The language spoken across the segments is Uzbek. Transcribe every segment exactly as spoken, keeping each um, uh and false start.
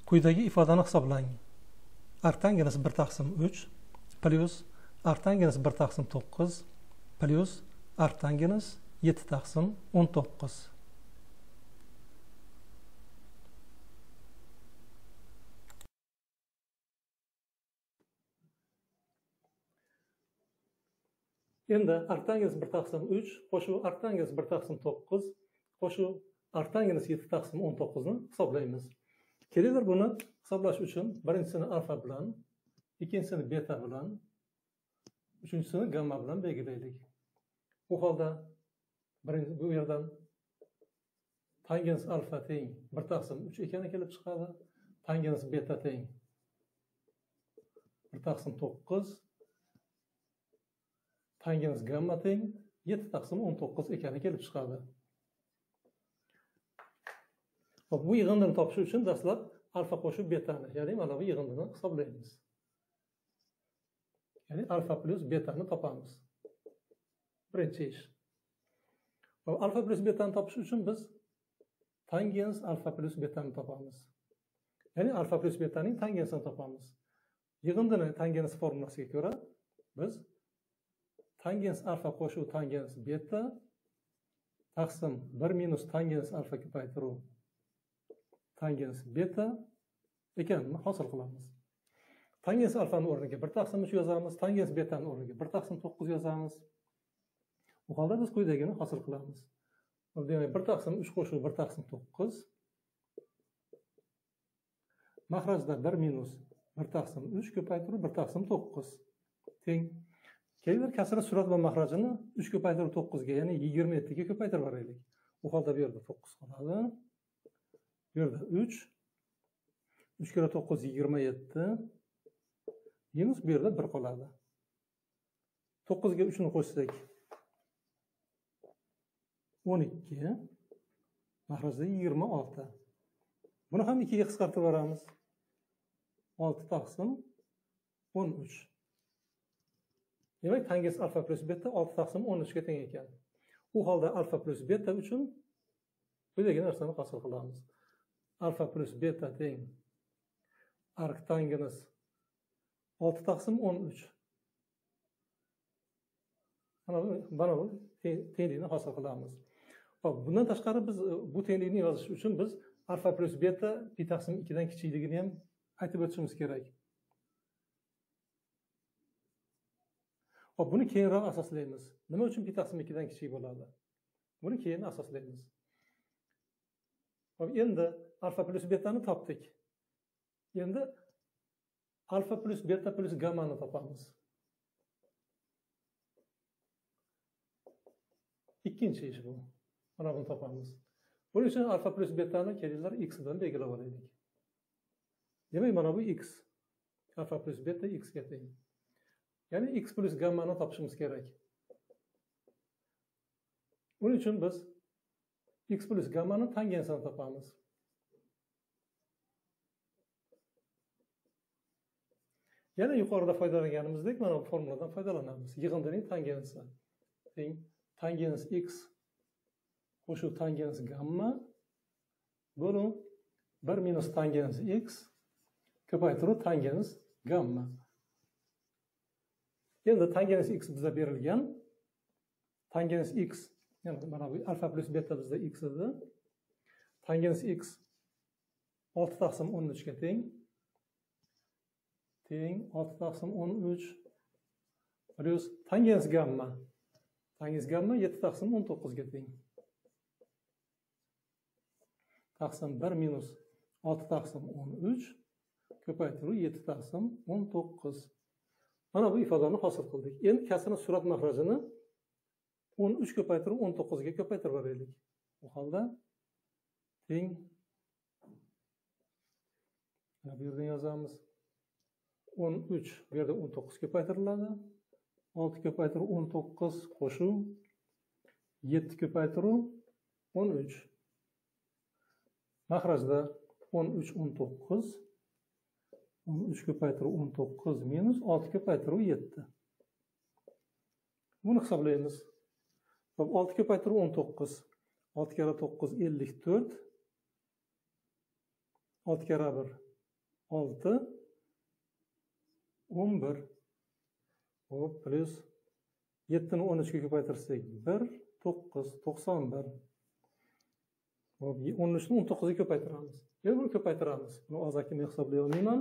Quyidagi ifodani hisoblang. Arctangens bir taqsim uch plus arctangens bir taqsim to'qqiz plus arctangens yetti taqsim o'n to'qqiz. Endi arctangens bir taqsim uch qo'shuv arctangens bir taqsim to'qqiz qo'shuv arctangens yetti taqsim o'n to'qqiz ni hisoblaymiz. Kelinglar buni hisoblash uchun birinchisini alfa bilan, ikkinchisini beta bilan, uchinchisini gamma bilan belgilaylik. Bu holda birinchi bu yerdan tangens alfa teng bir taqsim uch ekani kelib chiqadi. Tangens beta teng bir taqsim to'qqiz. Tangens gamma teng yetti taqsim o'n to'qqiz ekani kelib chiqadi. Hop, bu yig'indini topish uchun dastlab alfa qo'shib betani, ya'ni mana bu yig'indini hisoblaymiz. Ya'ni alfa plus betani topamiz. Birinchi ish. Hop, alfa plus betani topish uchun biz tangens alfa plus betani topamiz. Ya'ni alfa plus betaning tangensini topamiz. Yig'indini tangens formulasiga ko'ra biz tangens alfa qo'shuv tangens beta taqsim bir minus tangens alfa ko'paytiruv tangens beta ekanini hosil qilamiz. Tangens alfani o'rniga bir taqsim uch yozamiz, tangens betani o'rniga bir taqsim to'qqiz yozamiz. Bu holda biz quyidagini hosil qilamiz. Demak, bir taqsim uch qo'shuv bir taqsim to'qqiz. Mahrajda bir minus bir taqsim uch ko'paytiruv bir taqsim to'qqiz teng. Kelinglar kasra surat va mahrajini uch ko'paytiruv to'qqizga, ya'ni yigirma yetti ga ko'paytirib yuboraylik. Bu holda bu yerda to'qqiz qoladi. Bu yerda uch. uch kira to'qqiz yigirma yetti. Minus bu yerda bir qoladi. to'qqiz ga uch ni qo'shsak o'n ikki. Mahrajda yigirma olti. Buni ham ikki ga qisqartirib yuboramiz. olti taqsim o'n uch. Demak, tangens alfa plus beta olti taqsim o'n uch ga teng ekan. U holda alfa plus beta uchun quyidagi narsani hosil qilamiz. Alfa plus beta teng arctangens olti taqsim o'n uch. Mana bu tenglikni hosil qilamiz. Hop, bundan tashqari biz bu tenglikni yozish uchun biz alfa plus beta pi taqsim ikki dan kichikligini ham aytib o'tishimiz kerak. Hop, buni keyinroq asoslaymiz. Nima uchun pi taqsim ikki dan kichik bo'ladi? Buni keyin asoslaymiz. Hop, endi alfa plus betani topdik. Endi alfa plus beta plus gammani topamiz. Ikkinchi ish bu. Mana buni topamiz. Buning uchun alfa plus betani kelinglar x dan belgilab olaylik. Demak, mana bu x. Alfa plus beta x ga teng. Ya'ni x plus gammani topishimiz kerak. Buning uchun biz x plus gammani tangensini topamiz. Yana yuqorida foydalanganimizdek mana bu formuladan foydalanamiz. Yig'indining tangensi teng tangens x qo'shuv tangens gamma bo'lib bir minus tangens x ko'paytiruv tangens gamma. Endi tangens x bizga berilgan. Tangens x, ya'ni mana bu alfa plus beta bizda x edi. Tangens x olti taqsim o'n uch ga teng. Teng olti taqsim o'n uch plus tangens gamma. Tangens gamma yetti taqsim o'n to'qqiz ga teng. Taqsim bir minus olti taqsim o'n uch ko'paytiruv yetti taqsim o'n to'qqiz. Mana bu ifodani hosil qildik. Endi kasra surat mahrajini o'n uch ko'paytirib o'n to'qqiz ga ko'paytirib yuboraylik. Bu holda teng bu yerdan yozamiz. o'n uch bu yerda o'n to'qqiz ko'paytiriladi. olti ko'paytirib o'n to'qqiz qo'shuv yetti ko'paytiruv o'n uch. Mahrajda o'n uch o'n to'qqiz. o'n uch ko'paytiruv o'n to'qqiz minus olti ko'paytiruv yetti. Buni hisoblaymiz. olti ko'paytiruv o'n to'qqiz. olti kara to'qqiz ellik to'rt. olti kara bir olti, o'n bir. Hop, plus yettini o'n uchga ko'paytirsak bir, to'qqiz, to'qson bir. Hop, o'n uchni o'n to'qqizga ko'paytiramiz. Yana buni ko'paytiramiz. Buni ozakini hisoblay olmayman.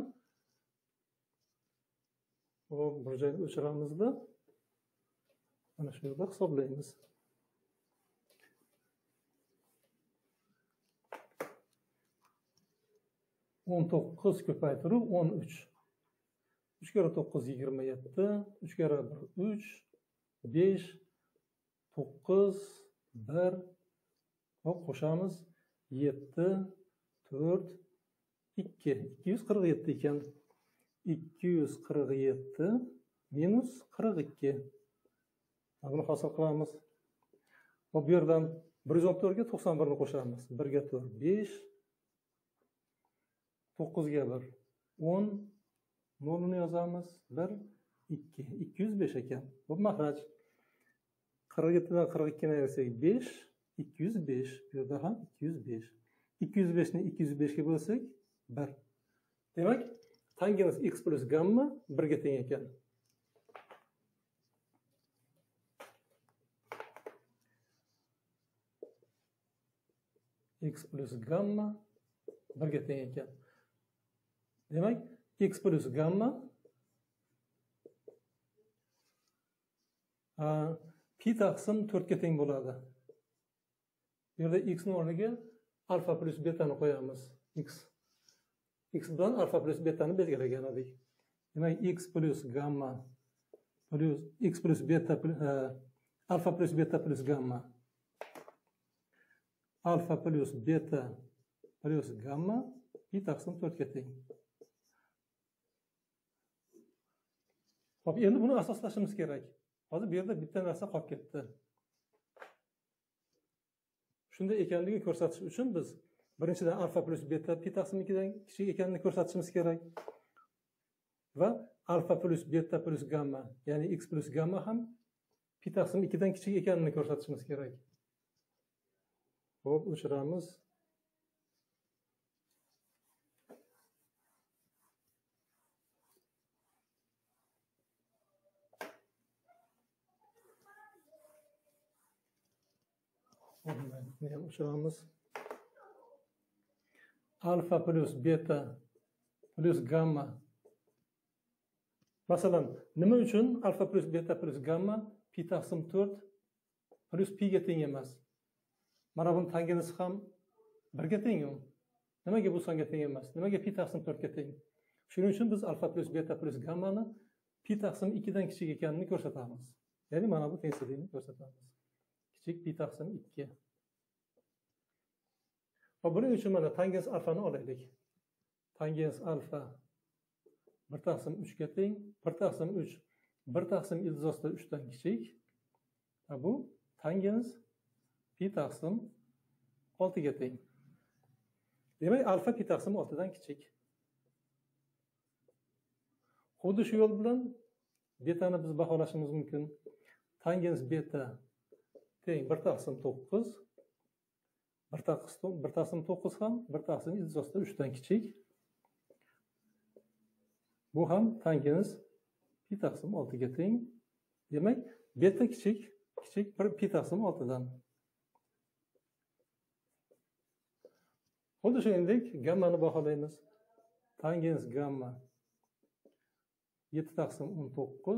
Hop, bir joyda o'chiramizda. Mana shu yerda hisoblaymiz. o'n to'qqiz ko'paytirib o'n uch. uch kere to'qqiz yigirma yetti, uch kere bir uch, besh, to'qqiz, bir. Hop, qo'shamiz. yetti, to'rt, ikki. ikki yuz qirq yetti ekan. ikki yuz qirq yetti minus qirq ikki. Buni hosil qilamiz. Hop, bu yerdan bir yuz o'n to'rt ga to'qson bir ni qo'shamiz. bir ga to'rt, besh, to'qqiz ga bir, o'n, nolni yozamiz. bir, ikki. ikki yuz besh ekan. Bu mahraj. qirq yetti dan qirq ikki ni ayirsak besh, ikki yuz besh. Bu yerda ham ikki yuz besh. ikki yuz besh ni ikki yuz besh ga bo'lsak bir. Demak, tangens x plus gamma bir ga teng ekan. X plus gamma bir ga teng ekan. Demak, x plus gamma pi taqsim to'rt ga teng bo'ladi. Bu yerda x ni o'rniga alfa plus betani qo'yamiz. X x bilan alfa plus betani belgilagan edik. Demak, x plus gamma plus x plus beta plus alfa plus beta plus gamma. Alfa plus beta plus gamma pi taqsim to'rt ga teng. Hop, endi buni asoslashimiz kerak. Hozir bu yerda bitta narsa qolib ketdi. Shunday ekanligini ko'rsatish uchun biz birinchidan alfa plus beta pi taqsim ikkidan kichik ekanini ko'rsatishimiz kerak. Va alfa plus beta plus gamma, ya'ni x plus gamma ham pi taqsim ikkidan kichik ekanini ko'rsatishimiz kerak. Hop, o'chiramiz. Bunu o'chiramiz. Alfa plus beta plus gamma. Masalan, nima uchun alfa plus beta plus gamma pi taqsim to'rt plus pi ga teng emas? Mana buni tangensi ham bir ga teng. Nimaga bu songa teng emas? Nimaga pi taqsim to'rt ga teng? Shuning uchun biz alfa plus beta plus gammani pi taqsim ikkidan kichik ekanini ko'rsatamiz. Ya'ni mana bu tengsizlikni ko'rsatamiz. Kichik pi taqsim ikki. Va buning uchun mana tangens alfani olaylik. Tangens alfa bir taqsim uch ga teng, bir taqsim uch, bir taqsim ildiz ostida uch dan kichik. Va bu tangens pi taqsim olti ga teng. Demak, alfa pi taqsim olti dan kichik. Xuddi shu yo'l bilan betani biz baholashimiz mumkin. Tangens beta teng bir taqsim to'qqiz. bir taqsim to'qqiz ham bir taqsim ildiz ostida uch dan kichik. Bu ham tangens pi taqsim olti ga teng. Demak, beta kichik, kichik bir pi taqsim olti dan. Xuddi shuningdek gammani baholaymiz. Tangens gamma yetti taqsim o'n to'qqiz.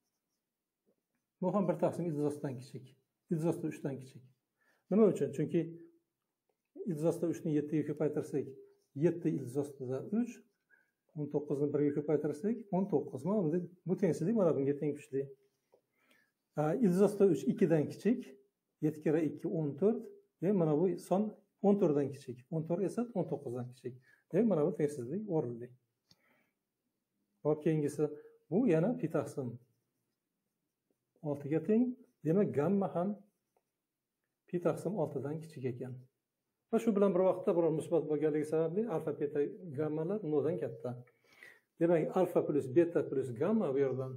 Bu ham bir taqsim ildiz ostidan kichik. Ildiz ostida uch dan kichik. Nima uchun? Chunki ildiz ostida uch ni yetti ga ko'paytirsak, yetti ildiz ostida uch, o'n to'qqiz ni bir ga ko'paytirsak, o'n to'qqiz. Mana bu tengsizlik mana bunga teng kuchli. Ildiz ostida uch ikki dan kichik, yetti kere ikki o'n to'rt. Demak, mana bu son o'n to'rt dan kichik. o'n to'rt esa o'n to'qqiz dan kichik. Demak, mana bu tengsizlik o'rinli. Hop, keyingisi bu yana pi taqsim olti ga teng. Demak, gamma ham pi taqsim olti dan kichik ekan. Va shu bilan bir vaqtda biror musbat bo'lganligi sababli alfa beta gammalar nol dan katta. Demak, alfa plus beta plus gamma bu yerdan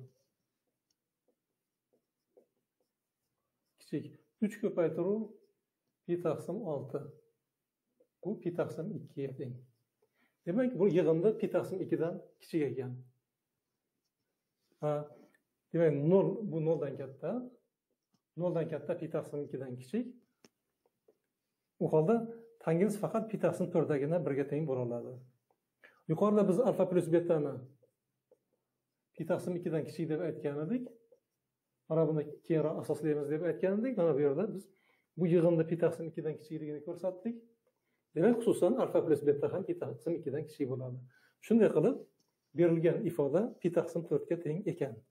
kichik uch ko'paytiruv pi taqsim olti. Bu pi taqsim ikki ga teng. Demek bu yığında pi taqsim ikkidan kichik ekan. Ha, demek nol bu noldan katta. noldan katta pi taqsim ikkidan kichik. U holda tangens faqat pi taqsim to'rtdagina birga teng bo'la oladi. Yuqorida biz alfa plus betani pi taqsim ikkidan kichik deb aytgan edik. Mana buni keyinroq asoslaymiz deb aytgan edik. Mana bu yerda biz bu yig'inda pi taqsim ikkidan kichikligini ko'rsatdik. Demak, xususan alfa plus beta ham pi taqsim ikkidan kichik bo'ladi. Shunday qilib, berilgan ifoda pi taqsim to'rtga teng ekan.